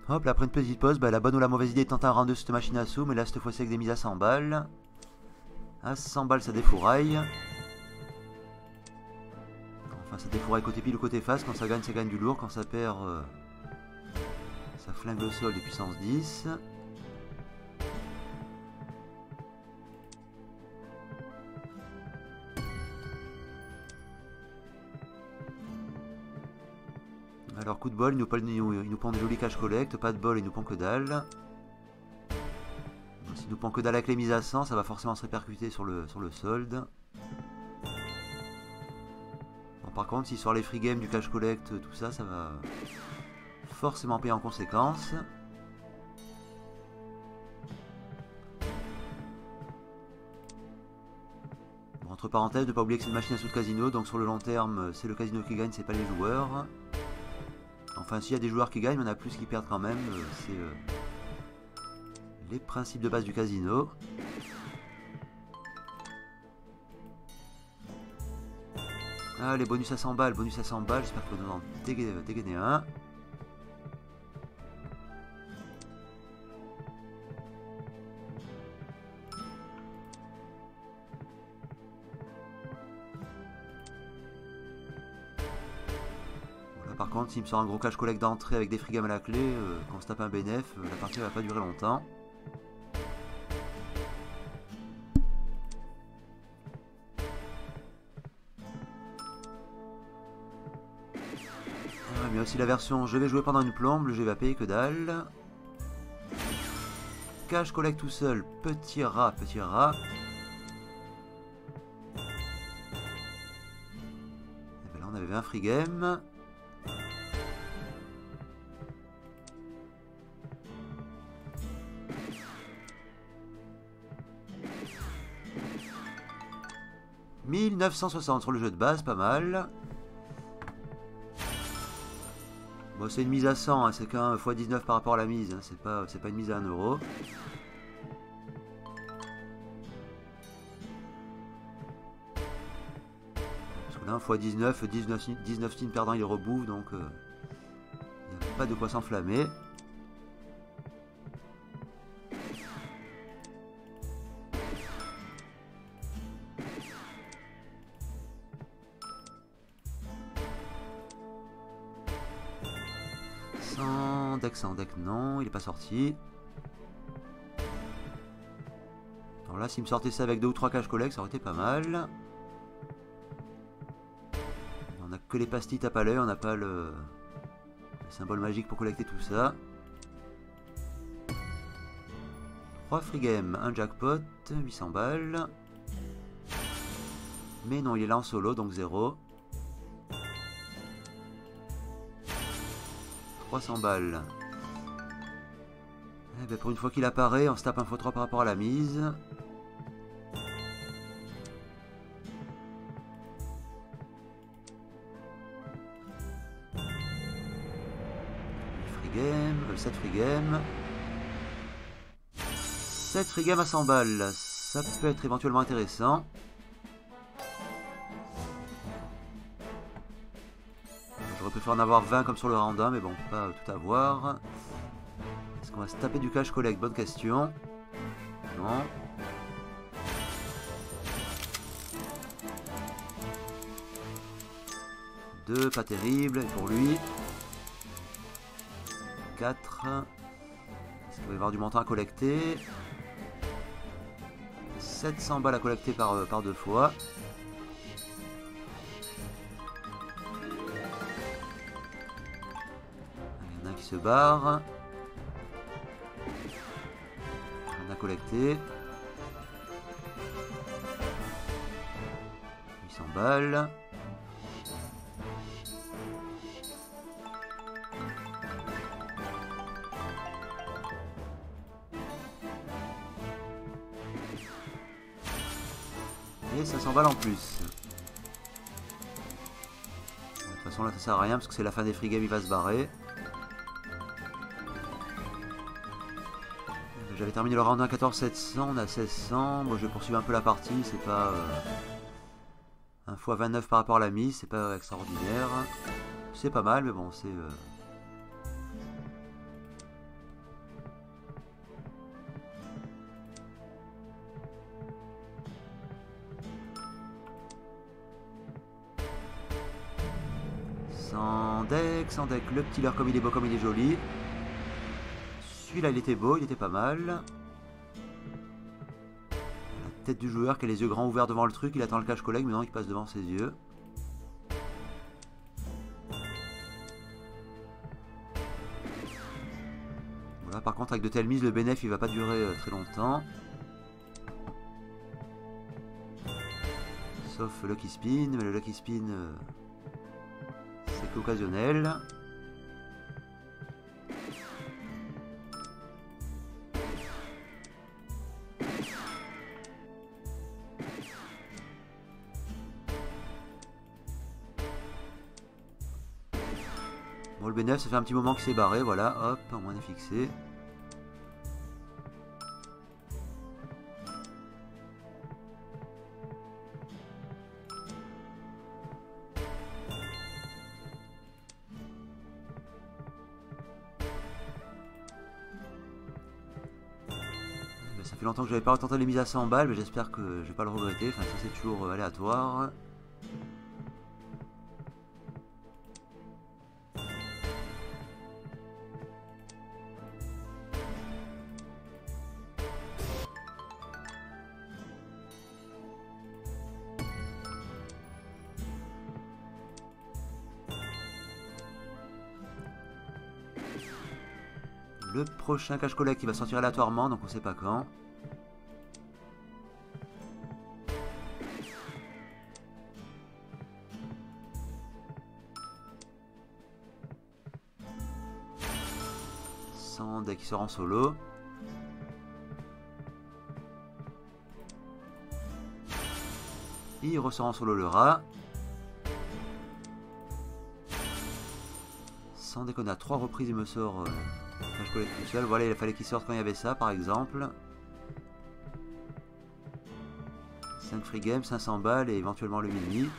Hop, là après une petite pause, bah, la bonne ou la mauvaise idée est de tenter un round 2 sur cette machine à sous, mais là cette fois-ci avec des mises à 100 balles. À 100 balles ça défouraille. Enfin ça défouraille côté pile ou côté face, quand ça gagne du lourd, quand ça perd ça flingue le sol de puissance 10. Alors coup de bol, il nous pond des jolis cash collect, pas de bol, il nous pond que dalle. S'il nous pond que dalle avec les mises à 100, ça va forcément se répercuter sur le solde. Bon, par contre, s'il sort les free games, du cash collect, tout ça, ça va forcément payer en conséquence. Bon, entre parenthèses, ne pas oublier que c'est une machine à sous de casino, donc sur le long terme, c'est le casino qui gagne, c'est pas les joueurs. Enfin, s'il y a des joueurs qui gagnent, mais on a plus qui perdent quand même. C'est les principes de base du casino. Allez, bonus à 100 balles, j'espère qu'on va nous en dégainer un. Par contre, s'il me sort un gros cash collect d'entrée avec des free games à la clé, quand on se tape un bénéf, la partie va pas durer longtemps. Ah, mais aussi la version je vais jouer pendant une plombe, le jeu va payer que dalle. Cash collect tout seul, petit rat, petit rat. Et ben là on avait 20 free games. « 1960 sur le jeu de base, pas mal. » Bon, c'est une mise à 100, hein, c'est qu'un x19 par rapport à la mise, hein, c'est pas une mise à 1 euro. Parce que là, un x19, 19 spins perdant, il rebouffe, donc il n'y a pas de quoi s'enflammer. Sans deck, non, il est pas sorti. Alors là, s'il me sortait ça avec 2 ou 3 cash collect, ça aurait été pas mal. On a que les pastilles tape à l'œil, on n'a pas le symbole magique pour collecter tout ça. 3 free games, un jackpot, 800 balles. Mais non, il est là en solo, donc 0. 300 balles. Eh ben pour une fois qu'il apparaît, on se tape un x3 par rapport à la mise. Free game, 7 free game. 7 free game à 100 balles. Ça peut être éventuellement intéressant. J'aurais préféré en avoir 20 comme sur le round 1, mais bon, on peut pas tout avoir. Est-ce qu'on va se taper du cash collect? Bonne question. Non. Deux, pas terrible, et pour lui. 4. Est-ce qu'il va y avoir du montant à collecter? 700 balles à collecter par 2 fois. Il y en a un qui se barre. On a collecté 800 balles. Et 500 balles en plus. De toute façon là ça sert à rien parce que c'est la fin des free games, il va se barrer. J'avais terminé le round 1 14-700, on a 1600. Moi je vais poursuivre un peu la partie, c'est pas un x 29 par rapport à la mise, c'est pas extraordinaire. C'est pas mal, mais bon, c'est sans deck. Le petit leurre comme il est beau, comme il est joli. Celui-là, il était beau, il était pas mal. La tête du joueur qui a les yeux grands ouverts devant le truc. Il attend le cache-collègue, mais non, il passe devant ses yeux. Voilà, par contre, avec de telles mises, le bénéf, il va pas durer très longtemps. Sauf Lucky Spin, mais le Lucky Spin, c'est qu'occasionnel. Bon, le B9, ça fait un petit moment qu'il s'est barré, voilà, hop, au moins on est fixé. Ça fait longtemps que j'avais pas tenté les mises à 100 balles, mais j'espère que je vais pas le regretter, enfin ça c'est toujours aléatoire. Le prochain cache-collègue qui va sortir aléatoirement, donc on sait pas quand. Dès qu'il sort en solo. Il ressort en solo le rat. Sans déconner, à 3 reprises il me sort cache-collègue tout seul. Voilà, il fallait qu'il sorte quand il y avait ça par exemple. 5 free games, 500 balles et éventuellement le mini.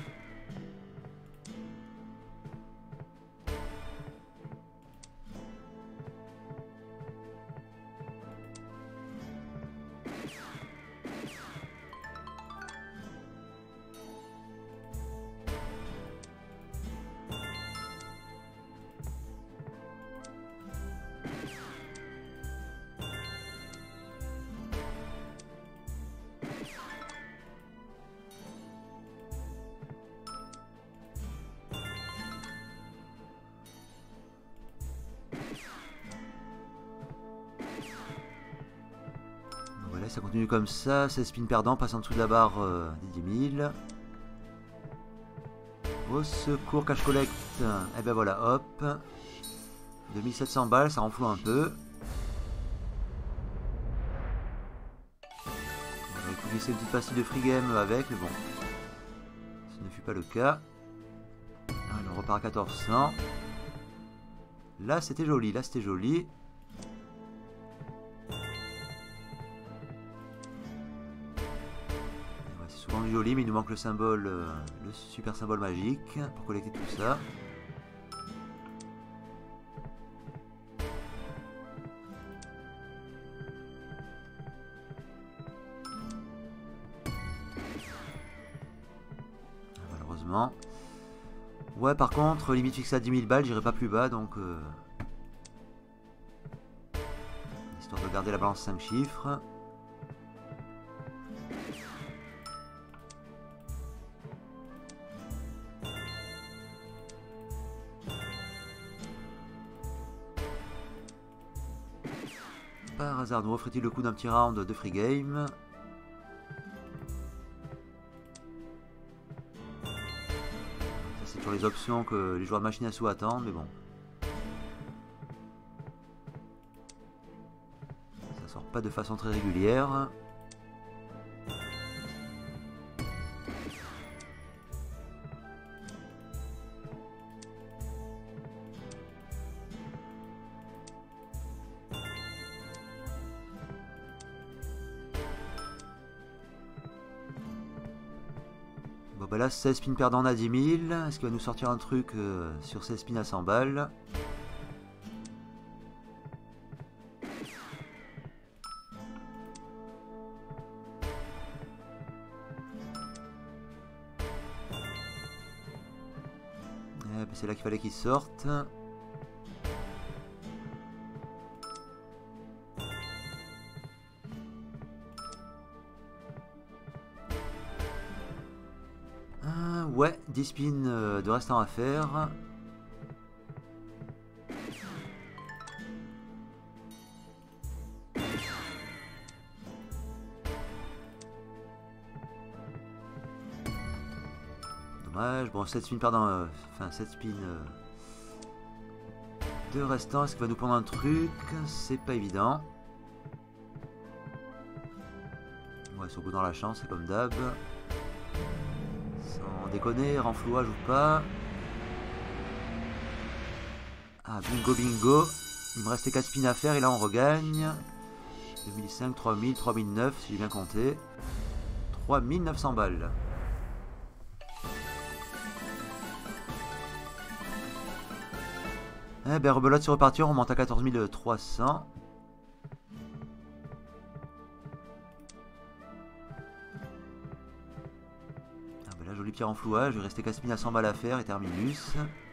Voilà, ça continue comme ça, 16 spins perdants, passe en dessous de la barre des 10 000. Au secours, cache collecte. Et ben voilà, hop. 2700 balles, ça renfloue un peu. Il faut glisser une petite pastille de free game avec, mais bon. Ce ne fut pas le cas. Alors, on repart à 1400. Là, c'était joli, là, c'était joli. C'est souvent joli, mais il nous manque le symbole, le super symbole magique pour collecter tout ça. Malheureusement. Ouais, par contre, limite fixée à 10 000 balles, j'irai pas plus bas, donc... histoire de garder la balance 5 chiffres. Par hasard, nous offre-t-il le coup d'un petit round de free game? Ça, c'est sur les options que les joueurs de machine à sous attendent, mais bon. Ça sort pas de façon très régulière. Bon bah là 16 spins perdants à 10 000. Est-ce qu'il va nous sortir un truc sur 16 spins à 100 balles? c'est là qu'il fallait qu'il sorte. Ouais, 10 spins de restant à faire. Dommage. Bon, 7 spins, pardon. Enfin, 7 spins de restant. Est-ce qu'il va nous prendre un truc? C'est pas évident. Ouais, sur le coup dans la chance, c'est comme d'hab. Sans déconner, renflouage ou pas. Ah, bingo, bingo. Il me restait 4 spins à faire et là on regagne. 2005, 3000, 3009 si j'ai bien compté. 3900 balles. Eh ben rebelote, c'est reparti, on remonte à 14 300. Ah ben là, joli petit renflouage, il restait 4 spins à 100 balles à faire et terminus.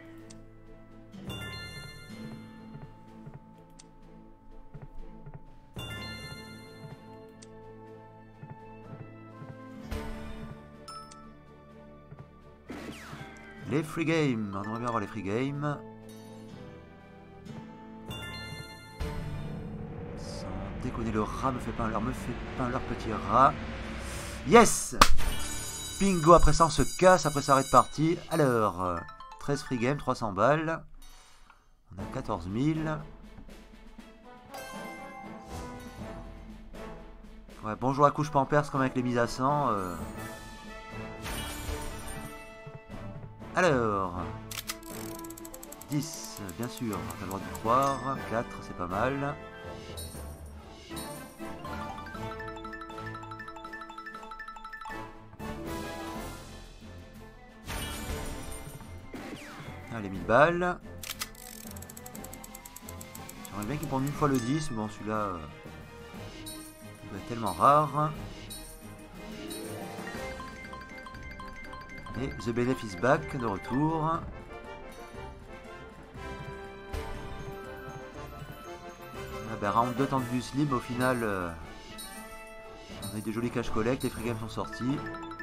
Les free games, on aimerait bien avoir les free games. Sans déconner, le rat me fait pas un leurre, petit rat. Yes! Bingo, après ça on se casse, après ça arrête partie. Alors, 13 free games, 300 balles. On a 14 000. Ouais, bonjour à couche pampers comme avec les mises à 100. Alors, 10, bien sûr, on a le droit d'y croire. 4, c'est pas mal. Allez, 1000 balles. J'aimerais bien qu'il prenne une fois le 10, mais bon, celui-là, il doit être tellement rare. Et The Benefits Back de retour. Ah ben, round 2 temps de bus libre, au final, on a eu des jolis cash collect, les free games sont sortis.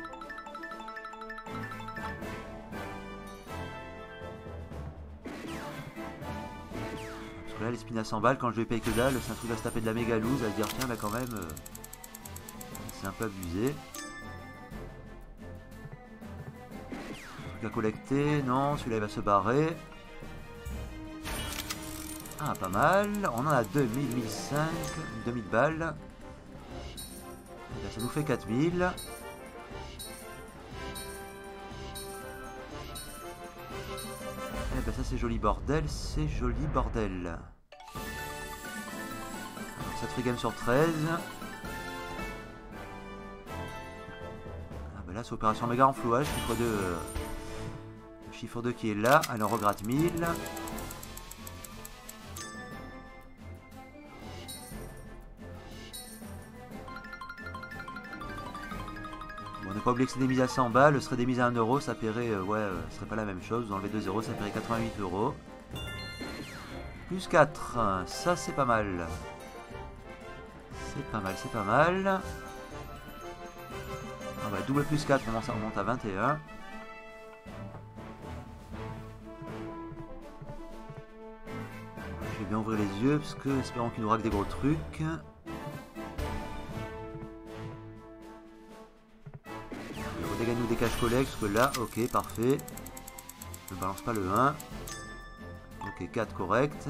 Parce que là, les spins à 100 balles, quand je vais payer que dalle, c'est un truc à se taper de la méga loose, à se dire tiens, bah quand même, c'est un peu abusé. À collecter, non, celui-là il va se barrer. Ah, pas mal. On en a 2000, 1005, 2000 balles. Là, ça nous fait 4000. Eh ben ça c'est joli bordel, c'est joli bordel. Alors, 7 free game sur 13. Ah ben là c'est opération méga renflouage, chiffre 2. Chiffre 2 qui est là, alors on regratte 1000. Bon, on n'est pas oublié que c'est des mises à 100 balles, ce serait des mises à 1 euro, ça paierait, ouais, ce serait pas la même chose, vous enlevez 2 euros, ça paierait 88 euros. Plus 4, ça c'est pas mal. C'est pas mal, c'est pas mal. Ah bah, double plus 4, comment ça remonte à 21. Je vais bien ouvrir les yeux parce que espérons qu'il nous raque des gros trucs. Redégage-nous des cash collect parce que là, ok, parfait. Je ne balance pas le 1. Ok, 4 correct.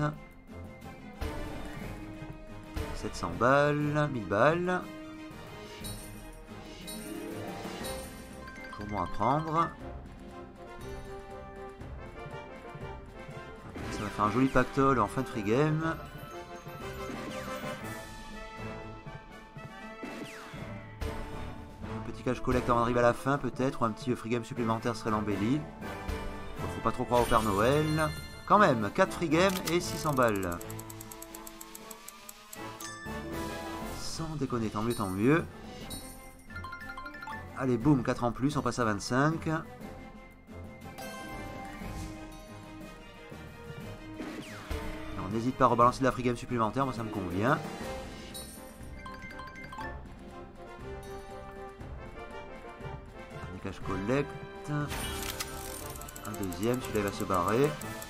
700 balles, 1000 balles. Toujours bon à prendre. Ça va faire un joli pactole en fin de free game. Un petit cash collect avant d'arriver à la fin peut-être, ou un petit free game supplémentaire serait l'embellie. Faut pas trop croire au Père Noël. Quand même, 4 free games et 600 balles. Sans déconner, tant mieux, tant mieux. Allez, boum, 4 en plus, on passe à 25. n'hésite pas à rebalancer de la free game supplémentaire, moi ça me convient. Dernier cash collect. Un deuxième, celui-là il va se barrer.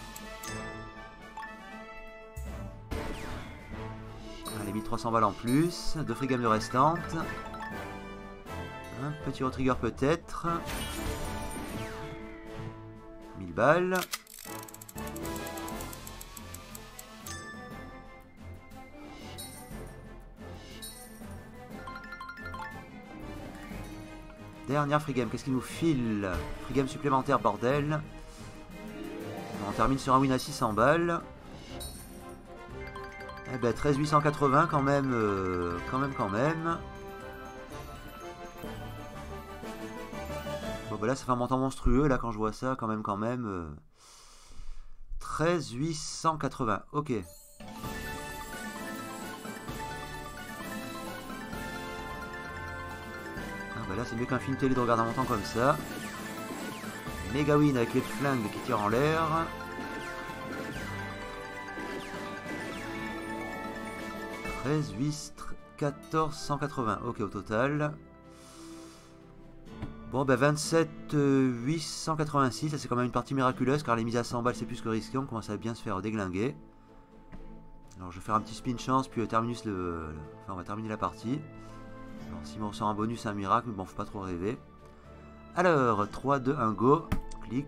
Allez, 1300 balles en plus. 2 free games de restantes. Un petit retrigger peut-être. 1000 balles. Dernière free game, qu'est-ce qu'il nous file? Free game supplémentaire, bordel. On termine sur un win à 600 balles. Eh ben 13 880 quand même, quand même. Bon ben là ça fait un montant monstrueux là quand je vois ça, quand même. 13 880, ok. Là c'est mieux qu'un film télé de regarder un montant comme ça. Méga win avec les flingues qui tirent en l'air. « 13, 8, 14, 180. Ok au total. Bon ben 27, 886. Ça c'est quand même une partie miraculeuse car les mises à 100 balles c'est plus que risqué. On commence à bien se faire déglinguer. Alors je vais faire un petit spin chance puis terminus on va terminer la partie. Alors, si on ressort un bonus, c'est un miracle, mais bon, faut pas trop rêver. Alors, 3, 2, 1, go. Clic.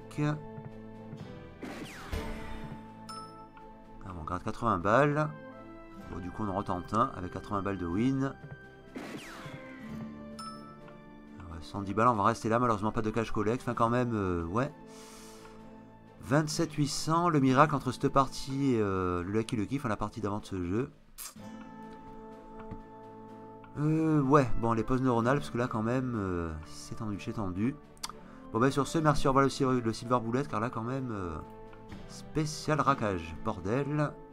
Ah, on garde 80 balles. Bon, du coup, on en retente un avec 80 balles de win. Alors, 110 balles, on va rester là. Malheureusement, pas de cash collect. Enfin, quand même, ouais. 27 800. Le miracle entre cette partie et le Lucky Lucky, enfin, la partie d'avant de ce jeu. Ouais, bon, les pauses neuronales, parce que là, quand même, c'est tendu, c'est tendu. Bon, bah, sur ce, merci, au revoir le Silver Bullet, car là, quand même, spécial raquage, bordel.